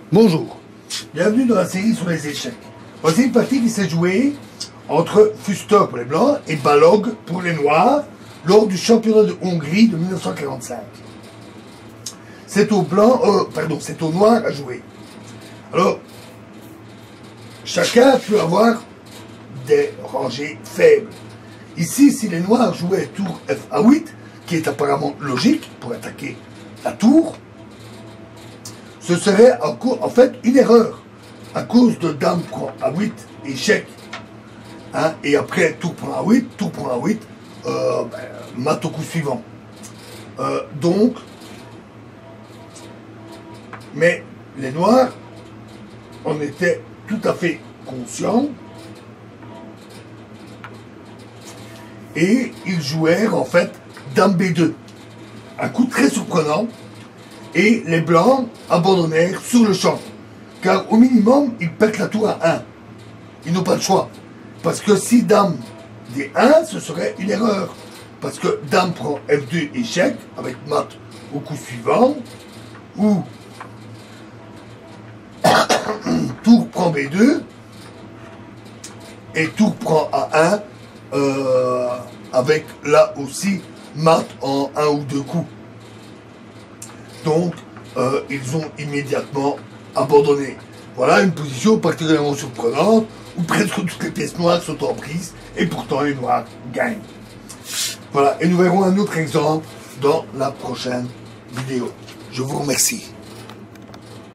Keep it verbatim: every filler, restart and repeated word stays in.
Bonjour, bienvenue dans la série sur les échecs. Voici une partie qui s'est jouée entre Fuster pour les Blancs et Balog pour les Noirs lors du championnat de Hongrie de mille neuf cent quarante-cinq. C'est au blanc, euh, pardon, c'est au noir à jouer. Alors, chacun peut avoir des rangées faibles. Ici, si les Noirs jouaient tour F A huit, qui est apparemment logique pour attaquer la tour, ce serait en, en fait une erreur, à cause de Dame prend A huit, échec, hein, et après tour prend A huit, tour prend A huit, euh, ben, mat au coup suivant. Euh, donc, mais les Noirs, on était tout à fait conscients, et ils jouèrent en fait Dame B deux, un coup très surprenant. Et les Blancs abandonnèrent sur le champ. Car au minimum, ils perdent la tour à un. Ils n'ont pas le choix. Parce que si Dame D un, ce serait une erreur. Parce que Dame prend F deux échec, avec mat au coup suivant. Ou tour prend B deux. Et tour prend A un. Euh, avec là aussi mat en un ou deux coups. Donc, euh, ils ont immédiatement abandonné. Voilà une position particulièrement surprenante, où presque toutes les pièces noires sont en prise, et pourtant les noirs gagnent. Voilà, et nous verrons un autre exemple dans la prochaine vidéo. Je vous remercie.